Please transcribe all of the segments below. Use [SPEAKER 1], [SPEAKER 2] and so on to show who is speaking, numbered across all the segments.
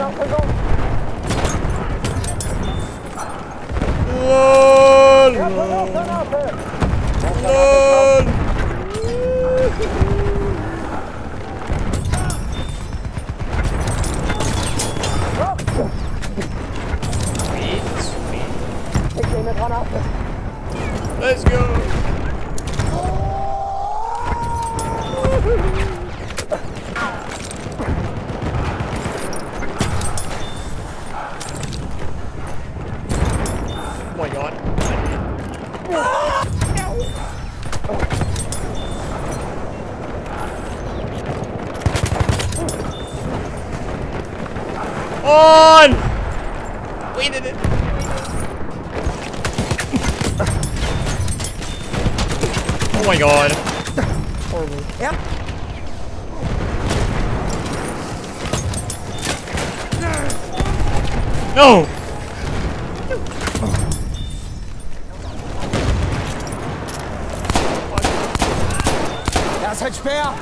[SPEAKER 1] LOL! LOL! Let's go! Oh my god. On! We did it! Oh my god. Horrible.
[SPEAKER 2] Yep.
[SPEAKER 1] No!
[SPEAKER 2] Er ist halt schwer.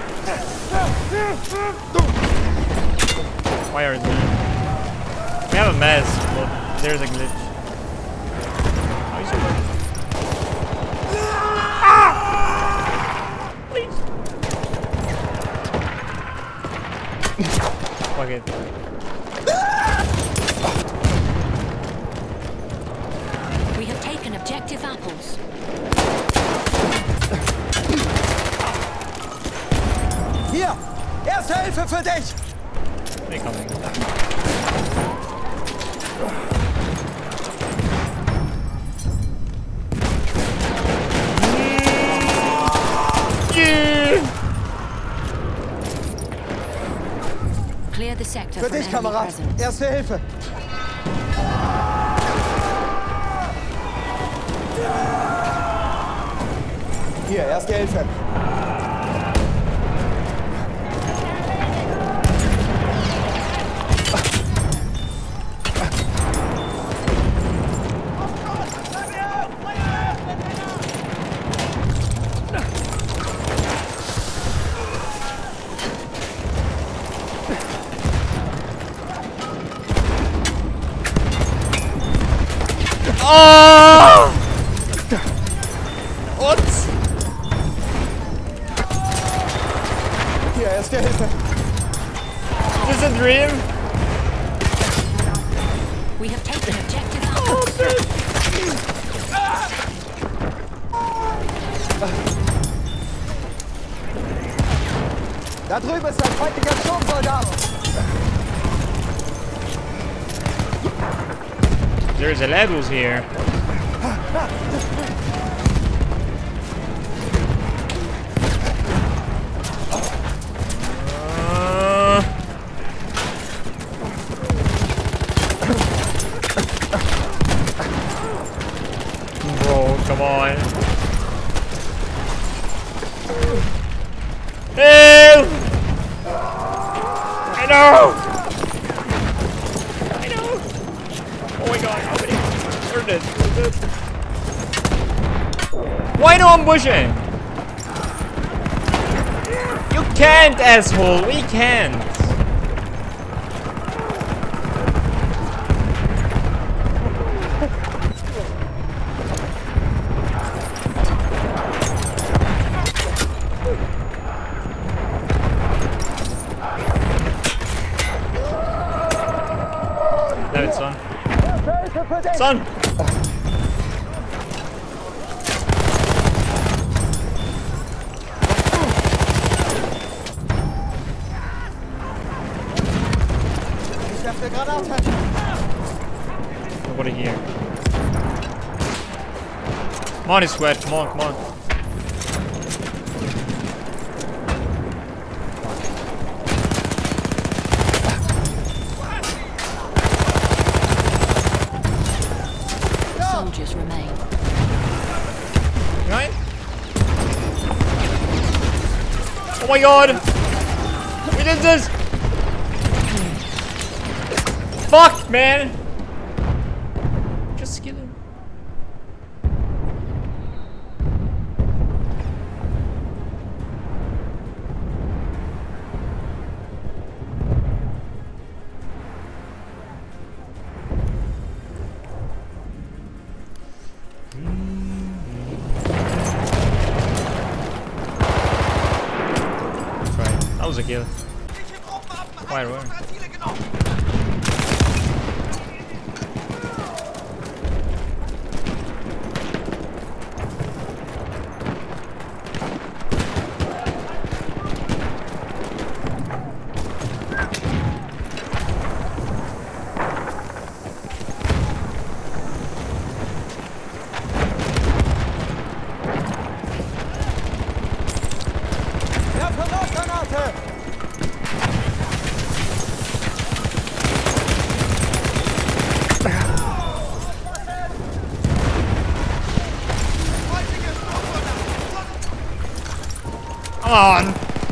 [SPEAKER 1] Why are they? We have a mess, but there's a glitch. How is it working? Please. Fuck it.
[SPEAKER 3] We have taken objective apples.
[SPEAKER 2] Hier, erste Hilfe für dich.
[SPEAKER 1] They're coming.
[SPEAKER 3] Clear the sector
[SPEAKER 2] Für
[SPEAKER 3] from
[SPEAKER 2] dich,
[SPEAKER 3] enemy
[SPEAKER 2] Kamerad.
[SPEAKER 3] presence.
[SPEAKER 2] Erste Hilfe. Hier, erste Hilfe.
[SPEAKER 1] Oh! What?
[SPEAKER 2] Hier, erste Hilfe.
[SPEAKER 1] Is this a dream?
[SPEAKER 3] We have taken objective apples.
[SPEAKER 2] Da drüben ist ein feindlicher Sturmsoldat.
[SPEAKER 1] There's a levels here. Bro, come on. Help! I know! I know! Oh my god, how many? Where did it? Why no ambushing? You can't, asshole! We can't! Have it, son. Son!
[SPEAKER 2] Ich werfe eine Granate.
[SPEAKER 1] Nobody here. Come on, it's sweat. Come on, come on.
[SPEAKER 3] Soldiers remain.
[SPEAKER 1] Right? Oh my god! We did this! Fuck, man! Just kill him. was a kill. Where?
[SPEAKER 2] Ja, Granate!
[SPEAKER 1] Come on!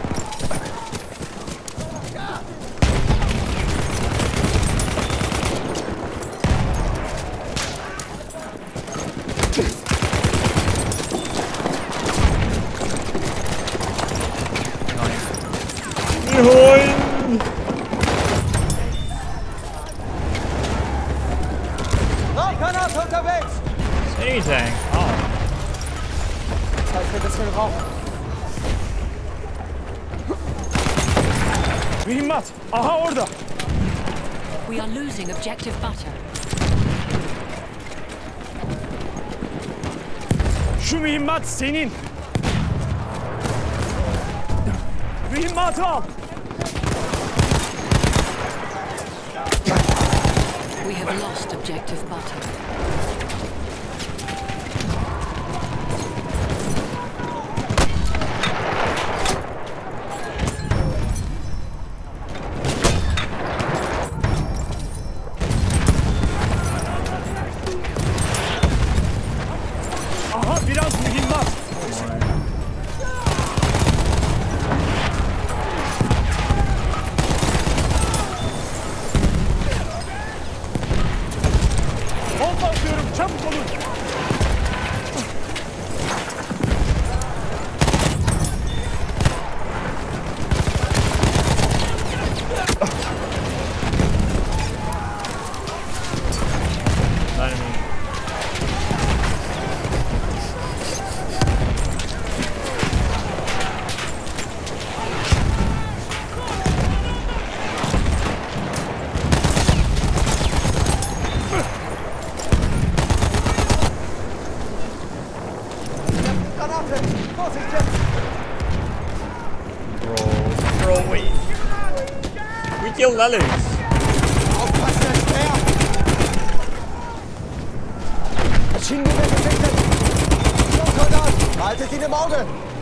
[SPEAKER 1] Nein!
[SPEAKER 2] Rauchgranate unterwegs!
[SPEAKER 1] Anything. Oh.
[SPEAKER 2] Zeit für ein bisschen Rauch.
[SPEAKER 4] Mühimmat. Aha orada.
[SPEAKER 3] We are losing objective butter.
[SPEAKER 4] Şu mühimmat senin. Mühimmatı al.
[SPEAKER 3] We have lost objective butter.
[SPEAKER 4] Aha biraz mühimmat. Bomba atıyorum, çabuk olun.
[SPEAKER 1] Enemy.
[SPEAKER 2] Granate! Vorsicht jetzt!
[SPEAKER 1] Bro, we killed Alex.
[SPEAKER 2] Aufpassen, der Speer! Maschinengewehr gesichtet! Soldat! Haltet ihn im Auge!